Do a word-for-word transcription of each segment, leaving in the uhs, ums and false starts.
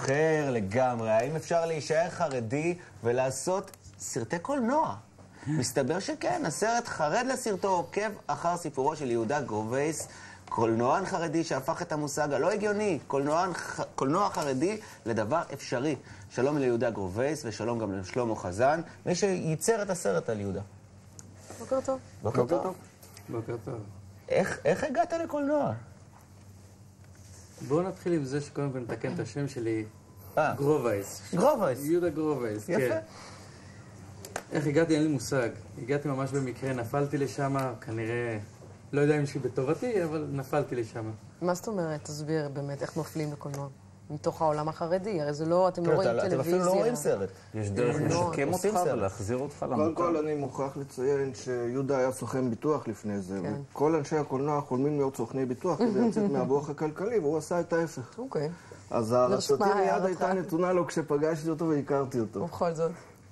אחר לגמרי. האם אפשר להישאר חרדי ולעשות סרטי קולנוע? מסתבר שכן, הסרט חרד לסרטו עוקב אחר סיפורו של יהודה גרובייס, קולנוען חרדי שהפך את המושג הלא הגיוני, קולנוען, קולנוע חרדי לדבר אפשרי. שלום ליהודה גרובייס ושלום גם לשלמה חזן, מי שייצר את הסרט על יהודה. בוקר טוב. בוקר טוב. בוקר טוב. איך, איך הגעת לקולנוע? בואו נתחיל עם זה שקודם כל נתקן את השם שלי. אה. גרובייס. גרובייס. יהודה גרובייס, יפה. כן. איך הגעתי? אין לי מושג. הגעתי ממש במקרה, נפלתי לשם, כנראה, לא יודע אם שהיא בטובתי, אבל נפלתי לשם. מה זאת אומרת? תסביר באמת איך נופלים לקולנוע. מתוך העולם החרדי, הרי זה לא, אתם לא רואים טלוויזיה. אתם אפילו לא רואים סרט. יש דרך לשקם אותך ולהחזיר אותך למקום. קודם כל אני מוכרח לציין שיהודה היה סוכן ביטוח לפני זה, וכל אנשי הקולנוע חולמים להיות סוכני ביטוח כדי לצאת מהבוח הכלכלי, והוא עשה את ההפך. אוקיי. אז הרצותי מיד הייתה נתונה לו כשפגשתי אותו והכרתי אותו. ובכל זאת.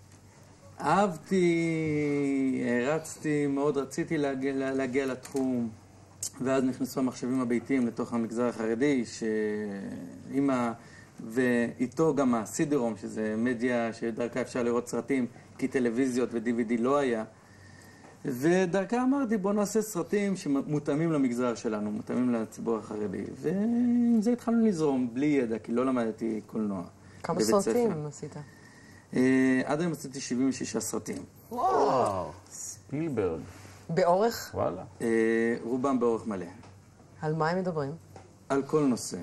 אהבתי, הרצתי, מאוד רציתי להגיע, להגיע לתחום, ואז נכנסו המחשבים הביתיים לתוך המגזר החרדי, שעם ה... ואיתו גם הסידרום, שזה מדיה שדרכה אפשר לראות סרטים, כי טלוויזיות ו-די וי די לא היה. ודרכה אמרתי, בוא נעשה סרטים שמותאמים למגזר שלנו, מותאמים לציבור החרדי. ועם זה התחלנו לזרום, בלי ידע, כי לא למדתי קולנוע. כמה סרטים עשית? עד היום עשיתי שבעים ושישה סרטים. וואו. ספילברג. באורך? וואלה. רובם באורך מלא. על מה הם מדברים? על כל נושא.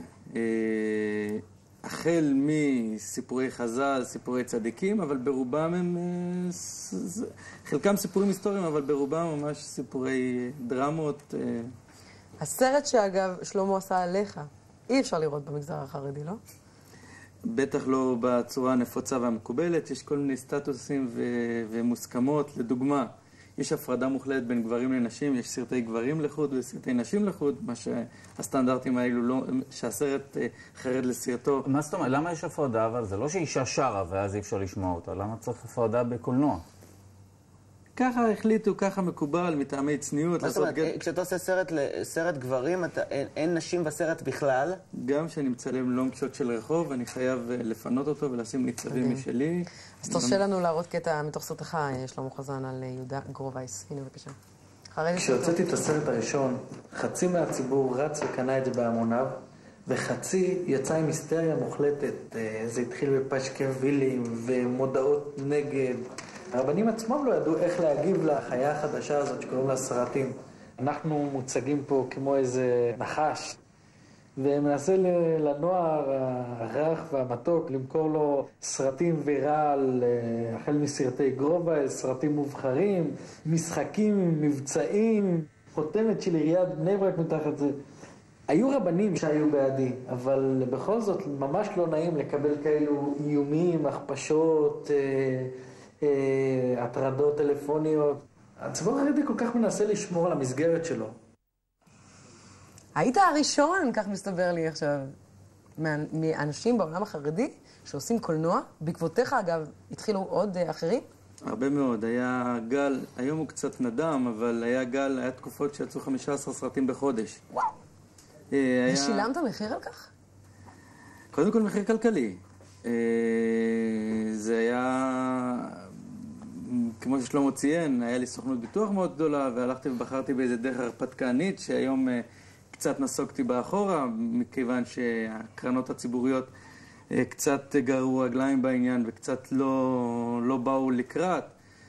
החל מסיפורי חז"ל, סיפורי צדיקים, אבל ברובם הם... חלקם סיפורים היסטוריים, אבל ברובם ממש סיפורי דרמות. הסרט שאגב שלמה עשה עליך, אי אפשר לראות במגזר החרדי, לא? בטח לא בצורה הנפוצה והמקובלת. יש כל מיני סטטוסים ו- ומוסכמות. לדוגמה, יש הפרדה מוחלטת בין גברים לנשים, יש סרטי גברים לחוד וסרטי נשים לחוד, מה שהסטנדרטים האלו לא, שהסרט חרד לסרטו. מה זאת אומרת? למה יש הפרדה? אבל זה לא שאישה שרה ואז אי אפשר לשמוע אותה. למה צריך הפרדה בקולנוע? ככה החליטו, ככה מקובל, מטעמי צניעות. מה זאת אומרת, גד... כשאתה עושה סרט, סרט גברים, אתה, אין, אין נשים בסרט בכלל? גם כשאני מצלם לונג שוט של רחוב, אני חייב לפנות אותו ולשים ניצבים משלי. אז תרשה לנו להראות קטע מתוך סרטך, שלמה חזן, על יהודה גרובייס. הנה בבקשה. כשהוצאתי את הסרט הראשון, חצי מהציבור רץ וקנה את זה בהמוניו, וחצי יצא עם היסטריה מוחלטת. זה התחיל בפשקווילים ומודעות נגד. הרבנים עצמם לא ידעו איך להגיב לחיה החדשה הזאת שקוראים לה סרטים. אנחנו מוצגים פה כמו איזה נחש, ומנסה לנוער הרך והמתוק למכור לו סרטים ויראל, החל מסרטי גרובייס, סרטים מובחרים, משחקים, מבצעים, חותמת של עיריית בני ברק מתחת זה. היו רבנים שהיו בעדי, אבל בכל זאת ממש לא נעים לקבל כאלו איומים, הכפשות, הטרדות טלפוניות. הציבור החרדי כל כך מנסה לשמור על המסגרת שלו. היית הראשון, כך מסתבר לי עכשיו, מאנשים בעולם החרדי שעושים קולנוע. בעקבותיך, אגב, התחילו עוד אחרים? הרבה מאוד. היה גל, היום הוא קצת נדם, אבל היה גל, היה תקופות שיצאו חמישה עשר סרטים בחודש. וואו. היה... ושילמת מחיר על כך? קודם כל מחיר כלכלי. זה היה... כמו ששלמה ציין, היה לי סוכנות ביטוח מאוד גדולה, והלכתי ובחרתי באיזה דרך הרפתקנית, שהיום קצת נסוגתי באחורה, מכיוון שהקרנות הציבוריות קצת גררו רגליים בעניין, וקצת לא, לא באו לקראת.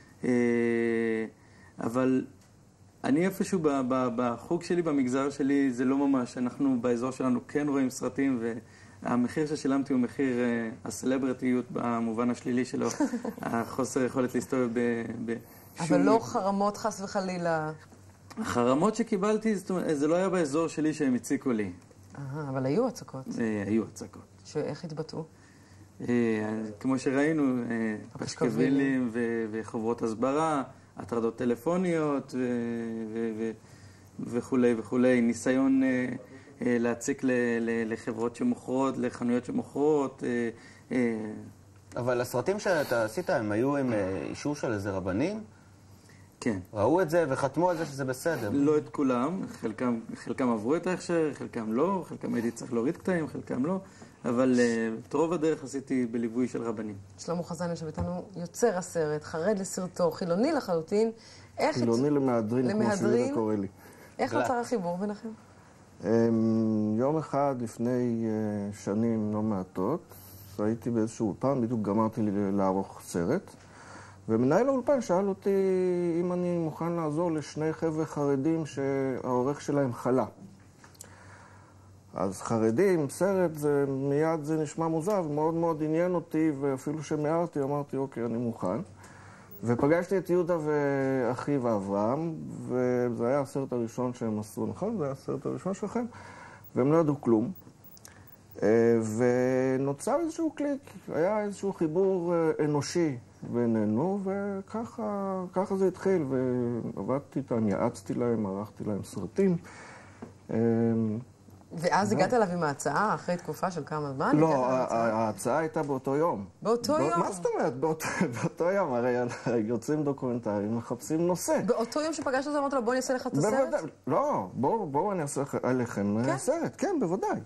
אבל אני איפשהו בחוג שלי, במגזר שלי, זה לא ממש. אנחנו באזור שלנו כן רואים סרטים, ו... המחיר ששילמתי הוא מחיר הסלברטיות במובן השלילי שלו, החוסר יכולת להסתובב בשום... אבל לא חרמות חס וחלילה. החרמות שקיבלתי, זה לא היה באזור שלי שהם הציקו לי. אה, אבל היו הצקות. היו הצקות. שאיך התבטאו? כמו שראינו, פשקווילים וחוברות הסברה, הטרדות טלפוניות וכולי וכולי, ניסיון... להציק לחברות שמוכרות, לחנויות שמוכרות. אבל הסרטים שאתה עשית, הם היו עם אישור של איזה רבנים? כן. ראו את זה וחתמו על זה שזה בסדר. לא את כולם, חלקם, חלקם עברו את ההכשר, חלקם לא, חלקם הייתי צריך להוריד קטעים, חלקם לא, אבל uh, את רוב הדרך עשיתי בליווי של רבנים. שלמה חזן יושב איתנו, יוצר הסרט, חרד לסרטו, חילוני לחלוטין. איך חילוני למהדרין, כמו שיהודה קורא לי. איך נוצר החיבור ביניכם? יום אחד לפני שנים לא מעטות, הייתי באיזשהו אולפן, בדיוק גמרתי לערוך סרט, ומנהל האולפן שאל אותי אם אני מוכן לעזור לשני חבר'ה חרדים שהעורך שלהם חלה. אז חרדים, סרט, זה, מיד זה נשמע מוזר, מאוד מאוד עניין אותי, ואפילו שמערתי, אמרתי, אוקיי, אני מוכן. ופגשתי את יהודה ואחיו אברהם, וזה היה הסרט הראשון שהם עשו, נכון? זה היה הסרט הראשון שלכם, והם לא ידעו כלום. ונוצר איזשהו קליק, היה איזשהו חיבור אנושי בינינו, וככה זה התחיל, ועבדתי איתם, יעצתי להם, ערכתי להם סרטים. ואז הגעת אליו עם ההצעה, אחרי תקופה של כמה זמן? לא, ההצעה הייתה באותו יום. באותו יום? מה זאת אומרת? באותו יום, הרי יוצאים דוקומנטריים, מחפשים נושא. באותו יום שפגשת אותו, אמרת לו, בוא אני אעשה לך את הסרט? לא, בואו אני אעשה עליכם סרט, כן, בוודאי.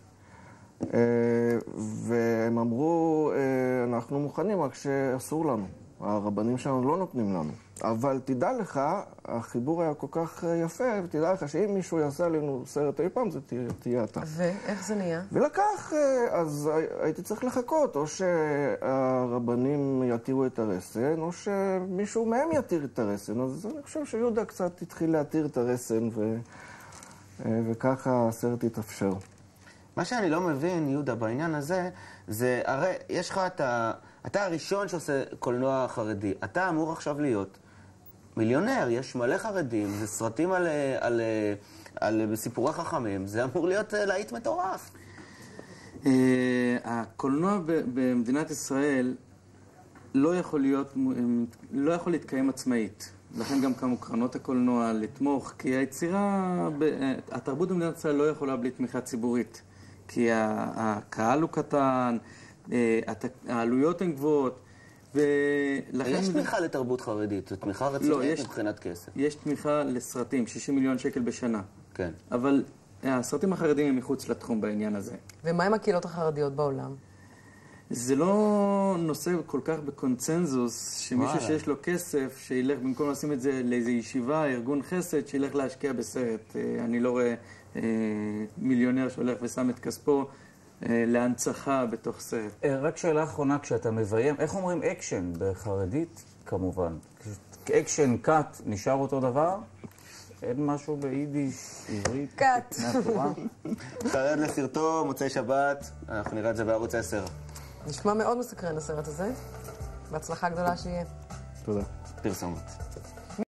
והם אמרו, אנחנו מוכנים, רק שאסור לנו. הרבנים שלנו לא נותנים לנו. אבל תדע לך, החיבור היה כל כך יפה, ותדע לך שאם מישהו יעשה עלינו סרט אי פעם, זה תהיה אתה. ואיך זה נהיה? ולקח, אז הייתי צריך לחכות, או שהרבנים יתירו את הרסן, או שמישהו מהם יתיר את הרסן. אז אני חושב שיהודה קצת התחיל להתיר את הרסן, ו... וככה הסרט התאפשר. מה שאני לא מבין, יהודה, בעניין הזה, זה, הרי יש לך את ה... אתה הראשון שעושה קולנוע חרדי. אתה אמור עכשיו להיות מיליונר, יש מלא חרדים, זה סרטים על, על, על, על סיפורי חכמים, זה אמור להיות להיט מטורף. הקולנוע במדינת ישראל לא יכול להיות, לא יכול להתקיים עצמאית. לכן גם קמו קרנות הקולנוע לתמוך, כי היצירה, התרבות במדינת ישראל לא יכולה בלי תמיכה ציבורית. כי הקהל הוא קטן, העלויות הן גבוהות, ולכן... יש תמיכה לתרבות חרדית, זו תמיכה רצינית מבחינת כסף. יש תמיכה לסרטים, שישים מיליון שקל בשנה. כן. אבל הסרטים החרדים הם מחוץ לתחום בעניין הזה. ומה עם הקהילות החרדיות בעולם? זה לא נושא כל כך בקונצנזוס, שמישהו שיש לו כסף, שילך במקום לשים את זה לאיזו ישיבה, ארגון חסד, שילך להשקיע בסרט. אני לא רואה מיליונר שהולך ושם את כספו להנצחה בתוך סרט. רק שאלה אחרונה, כשאתה מביים, איך אומרים אקשן בחרדית? כמובן. אקשן, קאט, נשאר אותו דבר? אין משהו ביידיש, עברית? קאט. חרד לסרטו, מוצאי שבת, אנחנו נראה את זה בערוץ עשר. נשמע מאוד מסקרן הסרט הזה. בהצלחה גדולה שיהיה. תודה. פרסומת.